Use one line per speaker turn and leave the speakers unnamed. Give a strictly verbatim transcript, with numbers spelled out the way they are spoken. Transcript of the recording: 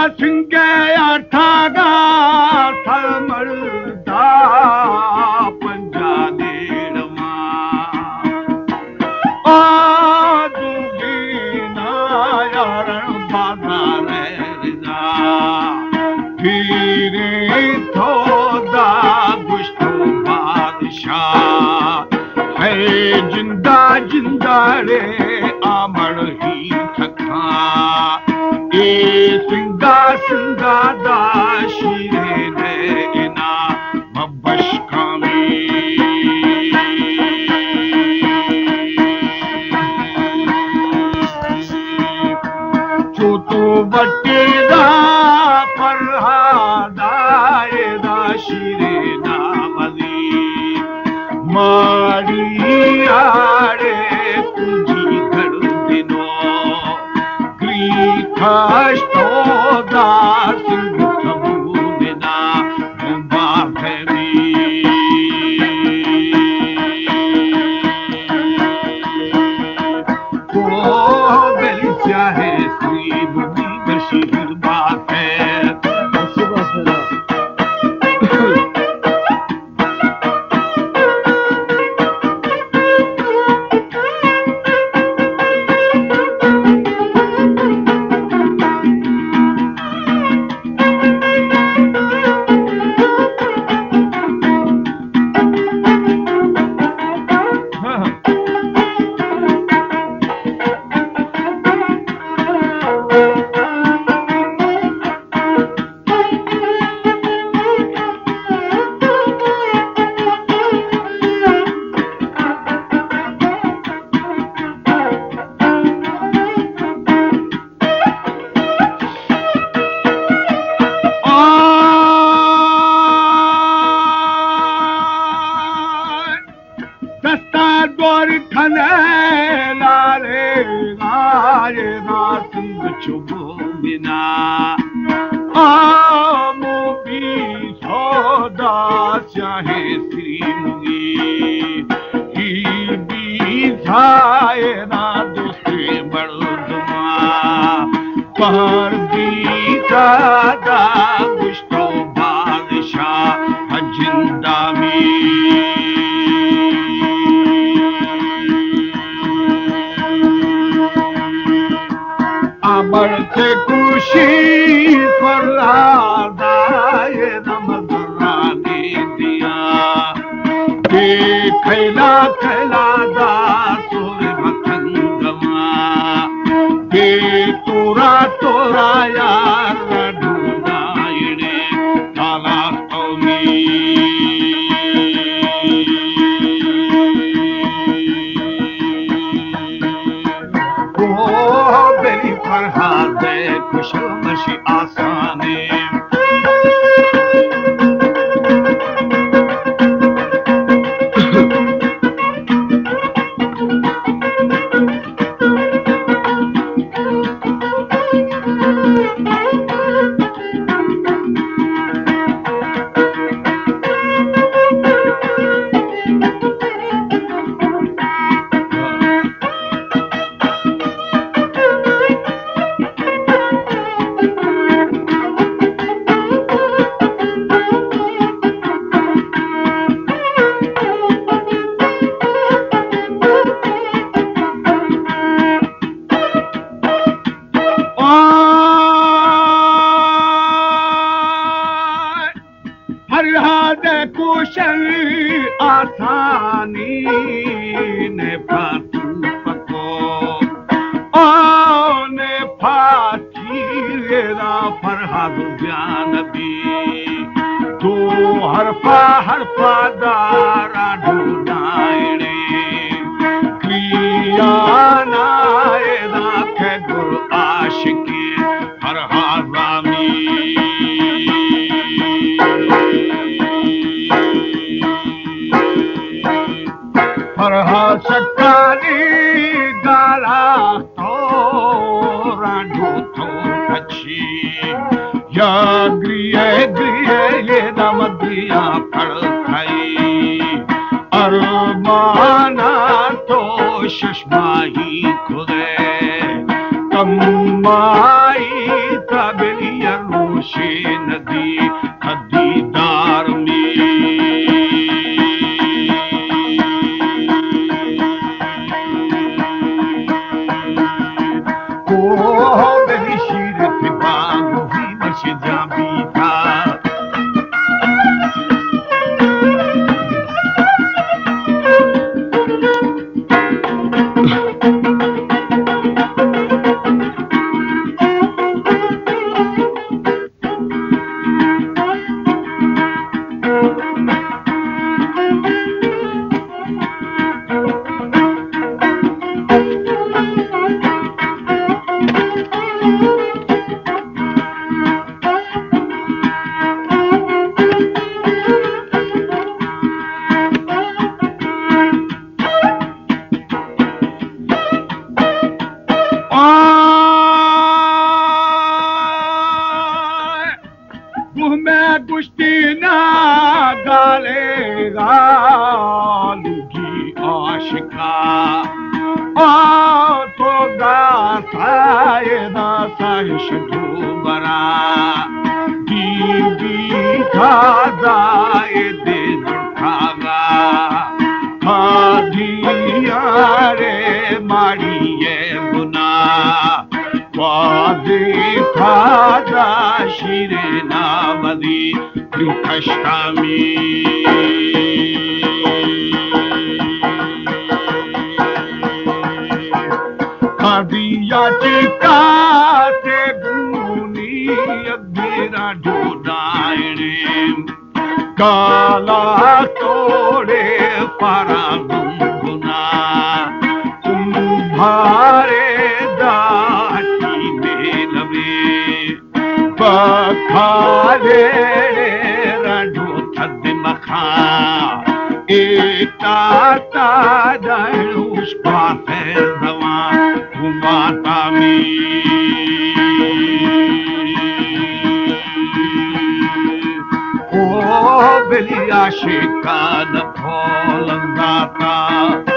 सिंगया ठागा थलमरदा पंजा देड़ मां आदूगी ना यारण बाजार रिजा फिरे थोदा गुश्तो बादशाह है जिंदा जिंदा रे आमड़ ही थका ए सिंगा सिंगा दा शीरे ने इना मबश कामी जो तो बटे दा परहादा ए दा शीरे ना मली मारी आड़े तुझी घर दिनो ग्रीखस्तो दास सबूना बाधरी ओ बेली चाहे श्री बुद्धि बशीर बात है
Sushmahi Khudai Kamai Tabeliyar
जोशे नदी खदीदार में को बेली शीर थे बागो ही मश जाबी था कुश्तीना गालेगा लुगी आशिका आ तो गासाए दासाए शदुबरा बीबी खादाए दे दुखागा खादिया रे मारिए गुना वादे खादा शिरे नावदी Kashkami Khadiya chika se guni agira dodaire Kala tore para gunguna Kumbhare dati melave Bakhale Eta tadarus kafer dawa kumatami O beli aşıka da polangata